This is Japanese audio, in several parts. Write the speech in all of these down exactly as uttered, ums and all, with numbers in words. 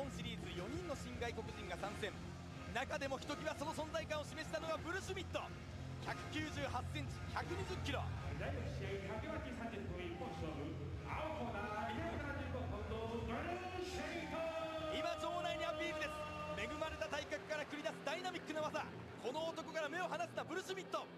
本シリーズよにんの新外国人が参戦。中でもひときわその存在感を示したのがブルシュミット。ひゃくきゅうじゅうはちセンチ、ひゃくにじゅっキロ。 だいろく試合掛け分けさんじゅっぷん一本勝負。青コーナーにひゃくななじゅうごポンドブルシュミット。 今場内にアピールです。恵まれた体格から繰り出すダイナミックな技。この男から目を離すなブルシュミット。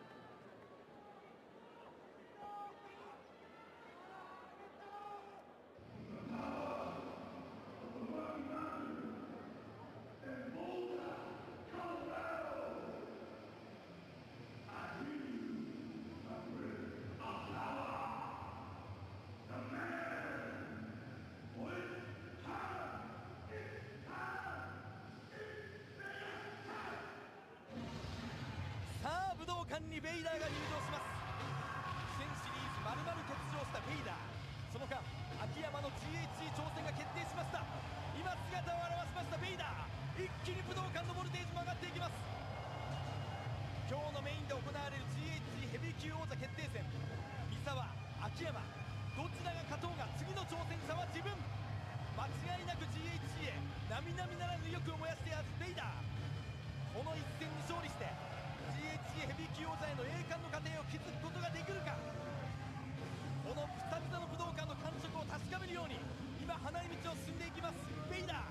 さあ武道館にベイダーが入場します。全シリーズ丸々欠場したベイダー。その間秋山の ジーエイチイー 挑戦が決定しました。今姿を現しましたベイダー。一気に武道館のボルテージも上がっていきます。今日のメインで行われる ジーエイチイー ヘビー級王座決定戦。三沢、秋山、どちらが勝とうが次の挑戦者は自分。間違いなく ジーエイチイー へ並々ならぬ意欲を燃やしてやるベイダー。この一戦に勝利して ジーエイチイー ヘビー級王座への栄冠の過程を築くことができるか。このふたつの武道館の感触を確かめるように今花井道を進んでいきますベイダー。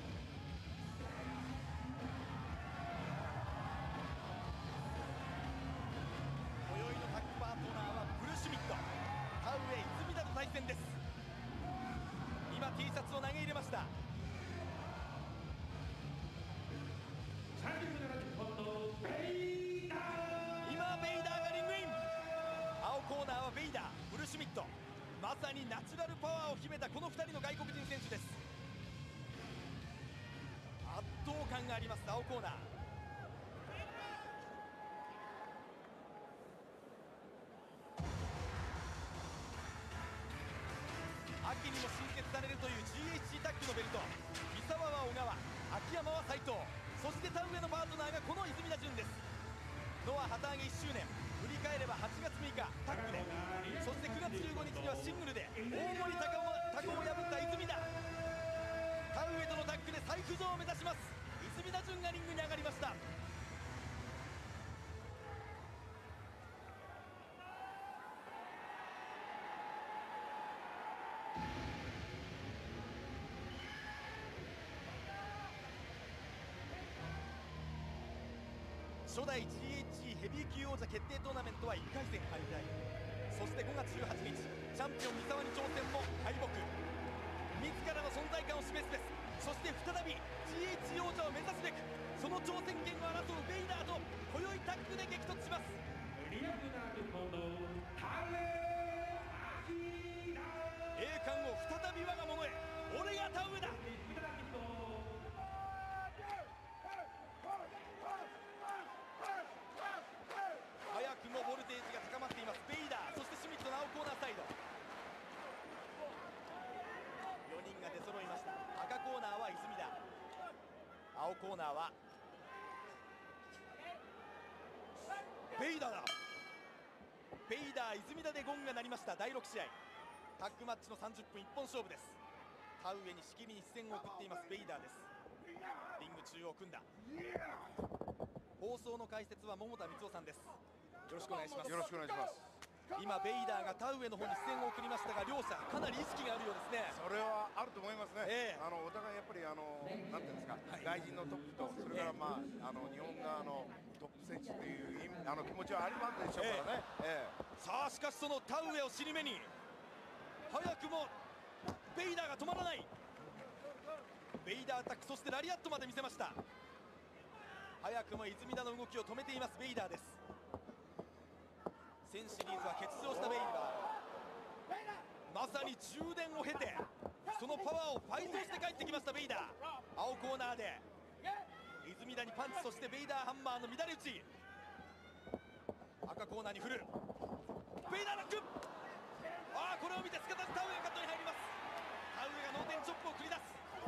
今宵のタッグパートナーはブルシュミット。タウエイ泉田と対戦です。今 T シャツを投げ入れました。 さんじゅっぷんななじゅっポンドベイダー。 今ベイダーがリングイン。青コーナーはベイダー、ブルシュミット。まさにナチュラルパワーを秘めたこのふたりの外国人選手です。圧倒感があります青コーナー。秋にも新設されるという ジーエイチイー タッグのベルト。三沢は小川、秋山は斉藤、そして田上のパートナーがこの泉田潤です。ノア旗揚げいっしゅうねん、振り返ればはちがつむいかタッグで、そしてくがつじゅうごにちにはシングルで大森高尾を破った泉田。田上とのタッグで再浮上を目指します。泉田潤がリングに上がりました。初代 ジーエイチイー ヘビー級王者決定トーナメントはいっかい戦敗退。そしてごがつじゅうはちにちチャンピオン三沢に挑戦も敗北。自らの存在感を示すべし、そして再び ジーエイチイー 王者を目指すべくその挑戦権を争うベイダーと今宵タッグで激突します。 にひゃくななじゅっポンドタウエイ栄冠を再び我が物へ。俺が田植えだ。早くもボルテージが高まっていますベイダー、そしてシュミットの青コーナーサイド。よにんが出揃いました。赤コーナーは泉田、青コーナーはベイダーだ。ベイダー泉田でゴングが鳴りました。だいろくしあいタッグマッチのさんじゅっぷん一本勝負です。田植えにしきりに視線を送っていますベイダーです。リング中央組んだ。放送の解説は桃田光雄さんです。よろしくお願いします。 よろしくお願いします。 今ベイダーが田植えの方に視線を送りましたが、両者かなり意識があるようですね。 それはあると思いますね。 えー、 あのお互いやっぱりあのなんていうんですか、はい、外人のトップとそれからまあ、えー、あの日本側のトップ選手という意味あの気持ちはありますでしょうからね。えーえー、 さあしかしその田植えを尻目に早くもベイダーが止まらない。ベイダーアタック、そしてラリアットまで見せました。早くも泉田の動きを止めていますベイダーです。先シリーズは欠場したベイダー、まさに充電を経てそのパワーをファイトして帰ってきましたベイダー。青コーナーで泉田にパンチ、そしてベイダーハンマーの乱れ打ち。赤コーナーに振るベイダーラック。ああ、これを見てすかさず田植えがカットに入ります。田植えが脳天チョップを繰り出す。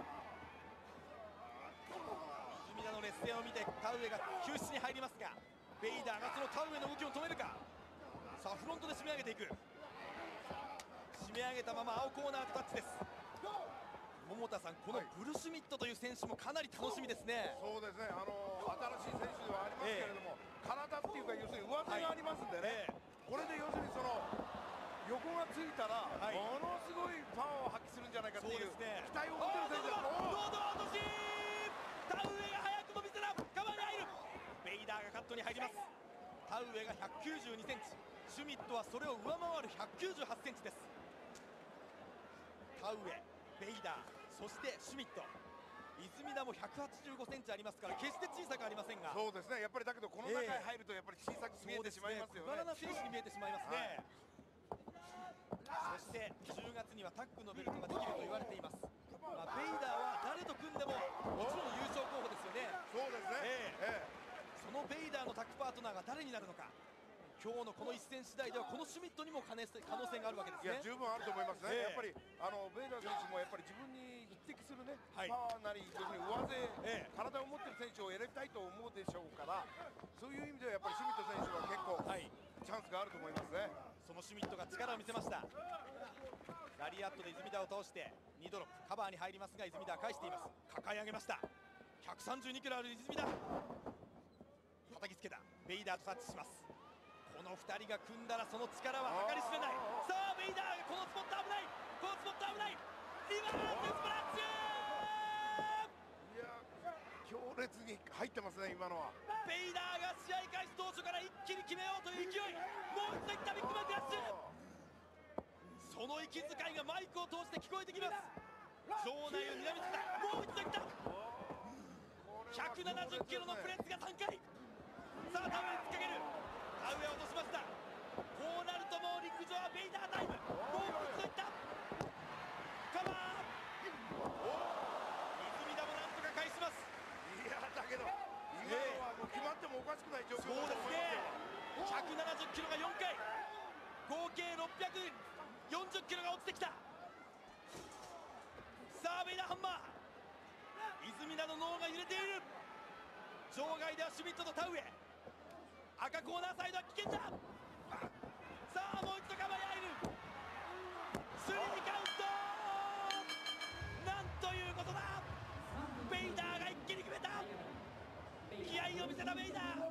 泉田の劣勢を見て田植えが救出に入りますが、ベイダーがその田植えの動きを止めるか。さあフロントで締め上げていく。締め上げたまま青コーナーとタッチです。桃友田さん、このブルシュミットという選手もかなり楽しみですね。 そうですね、あの新しい選手ではありますけれども、えー、体っていうか、要するに上手がありますんでね、はい、えー、これで要するにその横がついたら、はい、ものすごいパワーを発揮するんじゃないかっていう、ね、期待を持ってる選手です。ロード落とし、 タウエが早くも見せた、カバーに入る、ベイダーがカットに入ります。タウエがひゃくきゅうじゅうにセンチ、シュミットはそれを上回るひゃくきゅうじゅうはちセンチです。タウエ、ベイダー、そしてシュミット、泉田もひゃくはちじゅうごセンチありますから、決して小さくありませんが、 そうですね、やっぱりだけどこの中に入るとやっぱり小さく見えてしまいますよね。 小柄な選手に見えてしまいますね。はい、そしてじゅうがつにはタッグのベルトができると言われています。まあ、ベイダーは誰と組んでももちろん優勝候補ですよね。 そうですね、ええええ、そのベイダーのタッグパートナーが誰になるのか、今日のこの一戦次第ではこのシュミットにも可能性があるわけですね。 いや、十分あると思いますね、ええ、やっぱりあのベイダー選手もやっぱり自分に匹敵するね、はい、パワーなり、要するに上背、ええ、体を持っている選手を選びたいと思うでしょうから、そういう意味ではやっぱりシュミット選手は結構、はい、チャンスがあると思いますね。 そのシュミットが力を見せました。ラリアットで泉田を倒してにドロップ、カバーに入りますが泉田は返しています。抱え上げました。ひゃくさんじゅうにキロある泉田、叩きつけた。ベイダーとタッチします。このふたりが組んだらその力は計り知れない。さあベイダーがこのスポット危ない、このスポット危ない、今のスプラッシュ、 いや強烈に入ってますね今のは。 ベイダーが試合開始当初から一気に決めようという勢い、もう一度いったビッグマンクラッシュ、その息遣いがマイクを通して聞こえてきます。場内を睨みつけた、もう一度いった、ひゃくななじゅっキロのプレスがさんかい、さあタウエに突っかける、タウエを落としました。こうなるともう陸上はベイダータイム、もう一度いった、カバー、泉田もなんとか返します。 いやだけど今のはもう決まってもおかしくない状況だと思いますよ。 そうですね、ひゃくななじゅっキロがよんかい、合計ろっぴゃくよんじゅっキロが落ちてきた。さあベイダーハンマー、泉田の脳が揺れている。場外ではシュミットとタウエ、赤コーナーサイドは危険だ。さあもう一度カバーに入る、スリーカウント、なんということだ、ベイダーが一気に決めた、気合を見せたベイダー。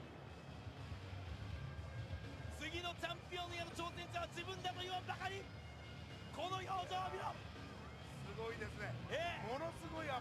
次のチャンピオンへの挑戦者は自分だと言わんばかり、この表情を見ろ、 すごいですね、 ええ、 ものすごい